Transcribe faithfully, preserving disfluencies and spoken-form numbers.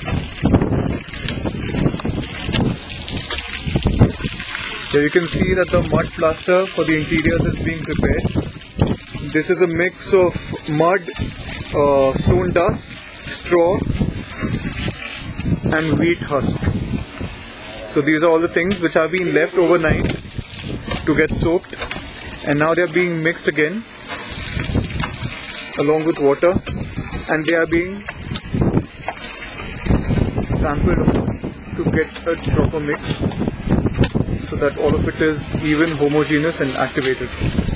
Here you can see that the mud plaster for the interiors is being prepared. This is a mix of mud, uh, stone dust, straw and wheat husk. So these are all the things which have been left overnight to get soaked, and now they are being mixed again along with water, and they are being sampled to get a proper mix so that all of it is even, homogeneous and activated.